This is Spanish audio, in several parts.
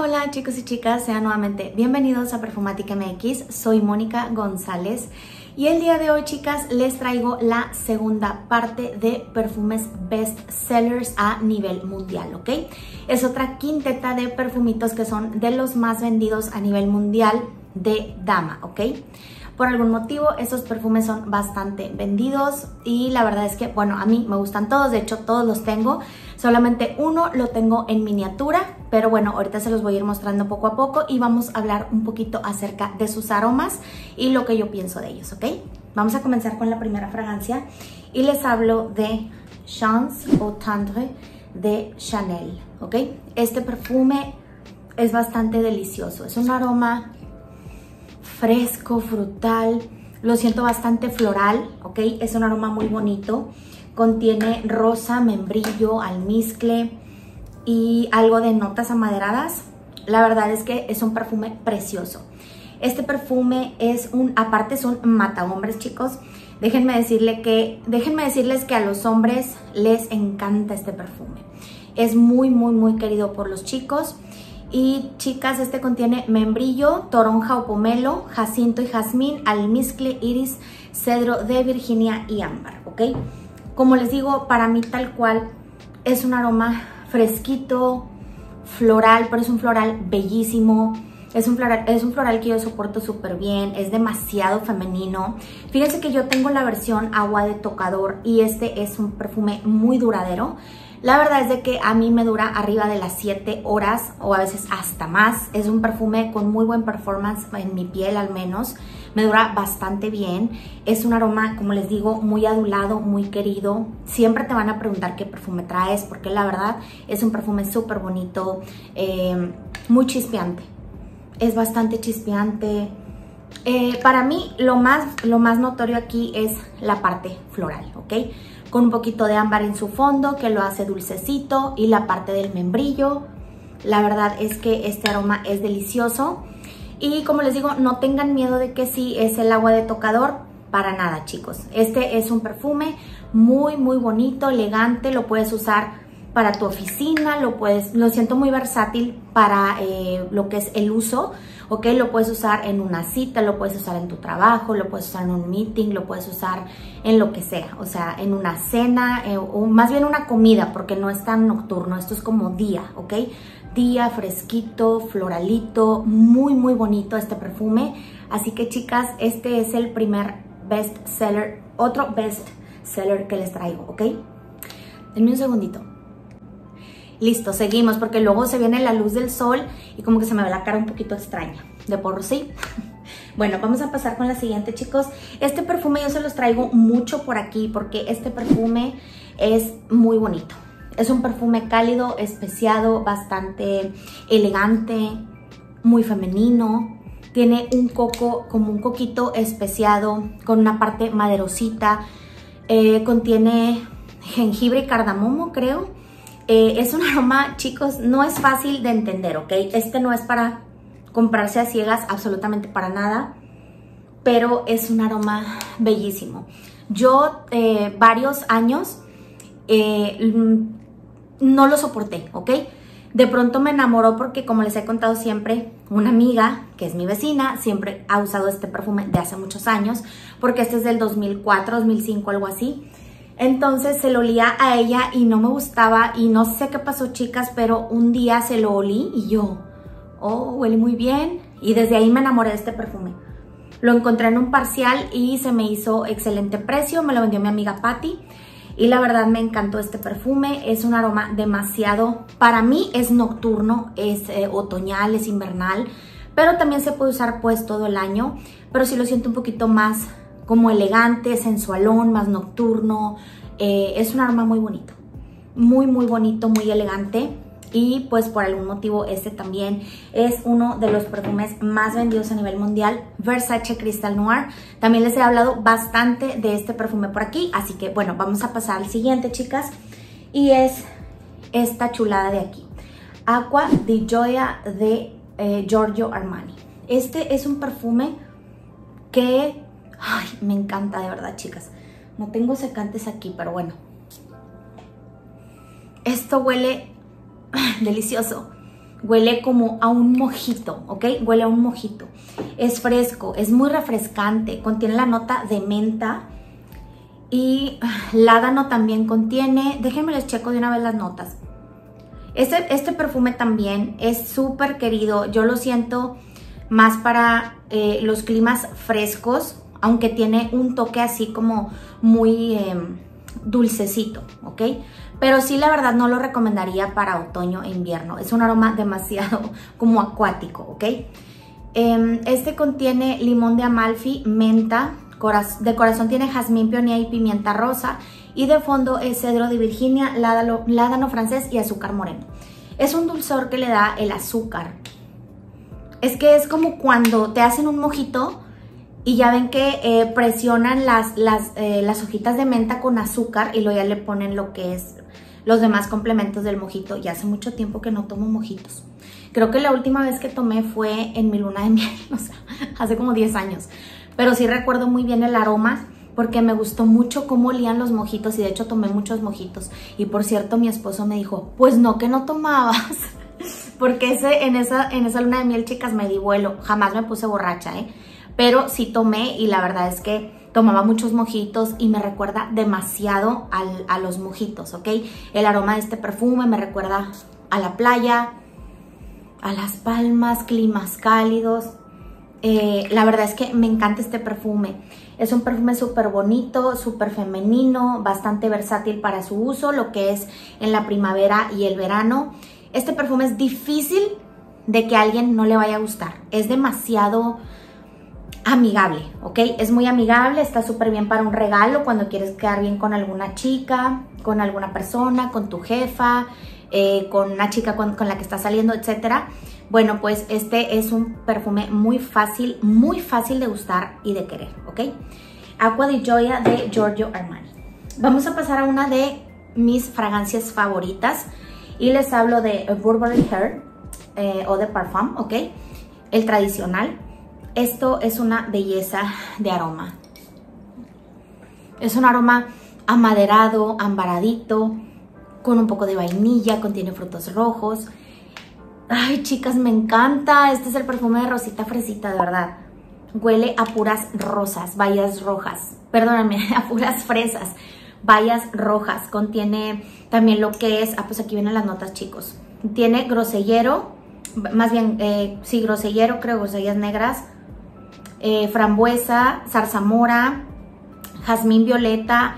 Hola chicos y chicas, sean nuevamente bienvenidos a Perfumática MX. Soy Mónica González y el día de hoy, chicas, les traigo la segunda parte de perfumes best sellers a nivel mundial, ¿ok? Es otra quinteta de perfumitos que son de los más vendidos a nivel mundial de dama, ¿ok? Por algún motivo, esos perfumes son bastante vendidos y la verdad es que, bueno, a mí me gustan todos, de hecho todos los tengo. Solamente uno lo tengo en miniatura, pero bueno, ahorita se los voy a ir mostrando poco a poco y vamos a hablar un poquito acerca de sus aromas y lo que yo pienso de ellos, ¿ok? Vamos a comenzar con la primera fragancia y les hablo de Chance Au Tendre de Chanel, ¿ok? Este perfume es bastante delicioso, es un aroma fresco, frutal, lo siento bastante floral, ¿ok? Es un aroma muy bonito, contiene rosa, membrillo, almizcle y algo de notas amaderadas. La verdad es que es un perfume precioso. Este perfume aparte es un matahombres, chicos. Déjenme decirles que a los hombres les encanta este perfume. Es muy, muy, muy querido por los chicos. Y chicas, este contiene membrillo, toronja o pomelo, jacinto y jazmín, almizcle, iris, cedro de Virginia y ámbar, ¿ok? Como les digo, para mí tal cual es un aroma fresquito, floral, pero es un floral bellísimo. Es un floral que yo soporto súper bien, es demasiado femenino. Fíjense que yo tengo la versión agua de tocador y este es un perfume muy duradero. La verdad es de que a mí me dura arriba de las 7 horas o a veces hasta más. Es un perfume con muy buen performance en mi piel al menos. Me dura bastante bien. Es un aroma, como les digo, muy adulado, muy querido. Siempre te van a preguntar qué perfume traes porque la verdad es un perfume súper bonito, muy chispeante. Es bastante chispeante. Para mí lo más notorio aquí es la parte floral, ¿ok? Con un poquito de ámbar en su fondo que lo hace dulcecito y la parte del membrillo. La verdad es que este aroma es delicioso y como les digo, no tengan miedo de que sí es el agua de tocador, para nada, chicos. Este es un perfume muy, muy bonito, elegante, lo puedes usar para tu oficina, lo siento muy versátil para lo que es el uso, ¿ok? Lo puedes usar en una cita, lo puedes usar en tu trabajo, lo puedes usar en un meeting, lo puedes usar en lo que sea, o sea, en una cena o más bien una comida, porque no es tan nocturno, esto es como día, ¿ok? Día, fresquito, floralito, muy, muy bonito este perfume. Así que chicas, este es el primer best seller, otro best seller que les traigo, ¿ok? Denme un segundito. Listo, seguimos porque luego se viene la luz del sol y como que se me ve la cara un poquito extraña, de por sí. Bueno, vamos a pasar con la siguiente, chicos. Este perfume yo se los traigo mucho por aquí porque este perfume es muy bonito. Es un perfume cálido, especiado, bastante elegante, muy femenino. Tiene un coco, como un coquito especiado con una parte maderosita. Contiene jengibre y cardamomo, creo. Es un aroma, chicos, no es fácil de entender, ¿ok? Este no es para comprarse a ciegas, absolutamente para nada, pero es un aroma bellísimo. Yo varios años no lo soporté, ¿ok? De pronto me enamoró porque, como les he contado siempre, una amiga, que es mi vecina, siempre ha usado este perfume de hace muchos años, porque este es del 2004, 2005, algo así. Entonces se lo olía a ella y no me gustaba y no sé qué pasó, chicas, pero un día se lo olí y yo, oh, huele muy bien. Y desde ahí me enamoré de este perfume. Lo encontré en un parcial y se me hizo excelente precio, me lo vendió mi amiga Patty y la verdad me encantó este perfume. Es un aroma demasiado, para mí es nocturno, es otoñal, es invernal, pero también se puede usar pues todo el año, pero sí lo siento un poquito más como elegante, sensualón, más nocturno. Es un aroma muy bonito, muy, muy bonito, muy elegante. Y pues por algún motivo este también es uno de los perfumes más vendidos a nivel mundial, Versace Crystal Noir. También les he hablado bastante de este perfume por aquí, así que bueno, vamos a pasar al siguiente, chicas. Y es esta chulada de aquí, Acqua di Gioia de Giorgio Armani. Este es un perfume que ay, me encanta de verdad, chicas. No tengo secantes aquí, pero bueno. Esto huele delicioso. huele como a un mojito, ¿ok? Huele a un mojito. Es fresco, es muy refrescante, contiene la nota de menta y ládano también contiene. Déjenme les checo de una vez las notas. Este perfume también es súper querido, yo lo siento más para los climas frescos, aunque tiene un toque así como muy dulcecito, ¿ok? Pero sí, la verdad no lo recomendaría para otoño e invierno. Es un aroma demasiado como acuático, ¿ok? Este contiene limón de Amalfi, menta, de corazón tiene jazmín, peonía y pimienta rosa. Y de fondo es cedro de Virginia, ládano francés y azúcar moreno. Es un dulzor que le da el azúcar. Es que es como cuando te hacen un mojito y ya ven que presionan las hojitas de menta con azúcar y luego ya le ponen lo que es los demás complementos del mojito. Ya hace mucho tiempo que no tomo mojitos. Creo que la última vez que tomé fue en mi luna de miel, o sea, hace como 10 años. Pero sí recuerdo muy bien el aroma porque me gustó mucho cómo olían los mojitos y de hecho tomé muchos mojitos. Y por cierto, mi esposo me dijo, pues no, que no tomabas. Porque en esa luna de miel, chicas, me di vuelo. Jamás me puse borracha, ¿eh? Pero sí tomé y la verdad es que tomaba muchos mojitos y me recuerda demasiado a los mojitos, ¿ok? El aroma de este perfume me recuerda a la playa, a las palmas, climas cálidos. La verdad es que me encanta este perfume. Es un perfume súper bonito, súper femenino, bastante versátil para su uso, lo que es en la primavera y el verano. Este perfume es difícil de que a alguien no le vaya a gustar. Es demasiado amigable, ¿ok? Es muy amigable, está súper bien para un regalo cuando quieres quedar bien con alguna chica, con alguna persona, con tu jefa, con una chica con la que estás saliendo, etcétera. Bueno, pues este es un perfume muy fácil de gustar y de querer, ¿ok? Acqua di Gioia de Giorgio Armani. Vamos a pasar a una de mis fragancias favoritas y les hablo de Burberry Her o de Parfum, ¿ok? El tradicional. Esto es una belleza de aroma. Es un aroma amaderado, ambaradito, con un poco de vainilla, contiene frutos rojos. Ay, chicas, me encanta. Este es el perfume de Rosita Fresita, de verdad. Huele a puras rosas, bayas rojas. Perdóname, a puras fresas, bayas rojas. Contiene también lo que es... pues aquí vienen las notas, chicos. Tiene grosellero, más bien, sí, grosellero, creo, grosellas negras. Frambuesa, zarzamora, jazmín violeta,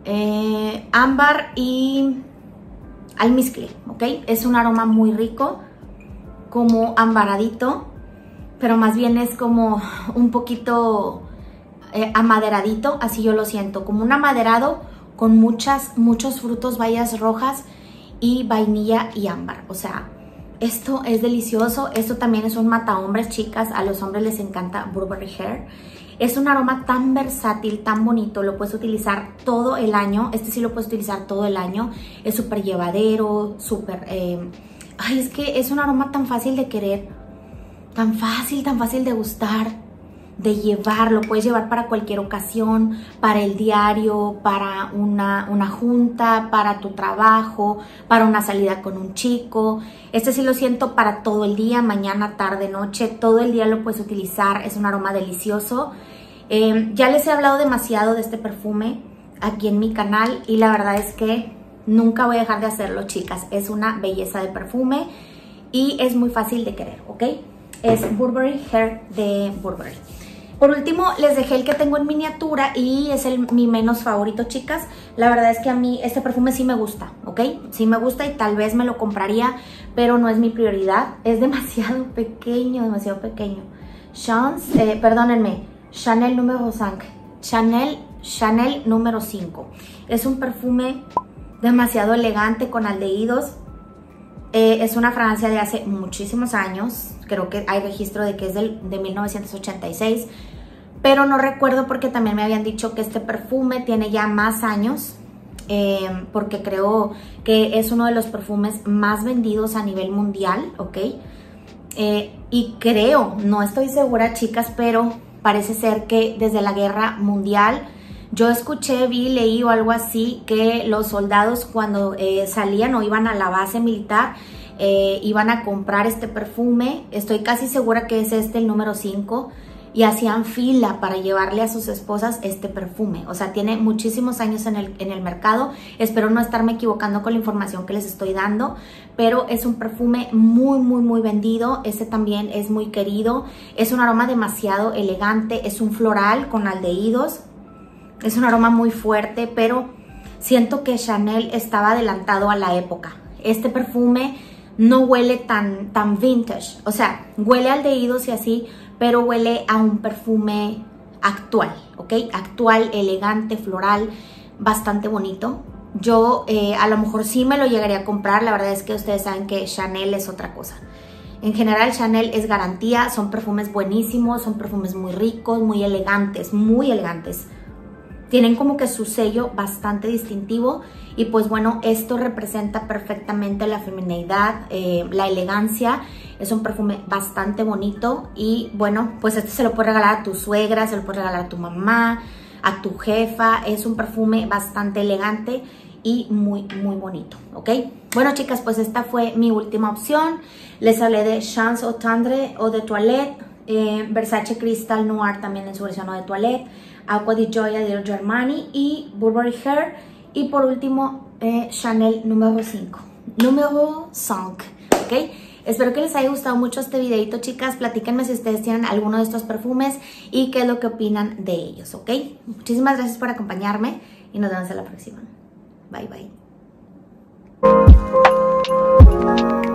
ámbar y almizcle, ¿ok? Es un aroma muy rico, como ambaradito, pero más bien es como un poquito amaderadito, así yo lo siento, como un amaderado con muchos frutos, bayas rojas y vainilla y ámbar. O sea, esto es delicioso. Esto también es un mata hombres, chicas. A los hombres les encanta Burberry Her. Es un aroma tan versátil, tan bonito. Lo puedes utilizar todo el año. Este sí lo puedes utilizar todo el año. Es súper llevadero, súper... ay, es que es un aroma tan fácil de querer. Tan fácil de gustar, de llevar. Lo puedes llevar para cualquier ocasión, para el diario, para una junta, para tu trabajo, para una salida con un chico. Este sí lo siento para todo el día, mañana, tarde, noche, todo el día lo puedes utilizar. Es un aroma delicioso. Ya les he hablado demasiado de este perfume aquí en mi canal y la verdad es que nunca voy a dejar de hacerlo, chicas. Es una belleza de perfume y es muy fácil de querer, ¿ok? Es Burberry Her de Burberry. Por último, les dejé el que tengo en miniatura y es mi menos favorito, chicas. La verdad es que a mí este perfume sí me gusta, ¿ok? Sí me gusta y tal vez me lo compraría, pero no es mi prioridad. Es demasiado pequeño, demasiado pequeño. Chanel número 5. Chanel número 5. Es un perfume demasiado elegante con aldehídos. Es una fragancia de hace muchísimos años. Creo que hay registro de que es de 1986. Pero no recuerdo porque también me habían dicho que este perfume tiene ya más años. Porque creo que es uno de los perfumes más vendidos a nivel mundial, ¿ok? Y creo, no estoy segura, chicas, pero parece ser que desde la guerra mundial... Yo escuché, vi, leí o algo así que los soldados cuando salían o iban a la base militar iban a comprar este perfume. Estoy casi segura que es este el número 5. Y hacían fila para llevarle a sus esposas este perfume. O sea, tiene muchísimos años en el mercado. Espero no estarme equivocando con la información que les estoy dando, pero es un perfume muy, muy, muy vendido. Este también es muy querido. Es un aroma demasiado elegante. Es un floral con aldehídos. Es un aroma muy fuerte, pero siento que Chanel estaba adelantado a la época. Este perfume no huele tan vintage. O sea, huele a aldehídos y así, pero huele a un perfume actual, ¿ok? Actual, elegante, floral, bastante bonito. Yo a lo mejor sí me lo llegaría a comprar. La verdad es que ustedes saben que Chanel es otra cosa. En general, Chanel es garantía. Son perfumes buenísimos, son perfumes muy ricos, muy elegantes, muy elegantes. Tienen como que su sello bastante distintivo y pues bueno, esto representa perfectamente la femineidad, la elegancia. Es un perfume bastante bonito y bueno, pues este se lo puedes regalar a tu suegra, se lo puedes regalar a tu mamá, a tu jefa. Es un perfume bastante elegante y muy, muy bonito, ¿ok? Bueno, chicas, pues esta fue mi última opción. Les hablé de Chance Eau Tendre Eau de Toilette, Versace Crystal Noir también en su versión Eau de Toilette, Acqua di Gioia de Giorgio Armani y Burberry Her. Y por último, Chanel número 5. Número 5, ¿ok? Espero que les haya gustado mucho este videito, chicas. Platíquenme si ustedes tienen alguno de estos perfumes y qué es lo que opinan de ellos, ¿ok? Muchísimas gracias por acompañarme y nos vemos en la próxima. Bye, bye.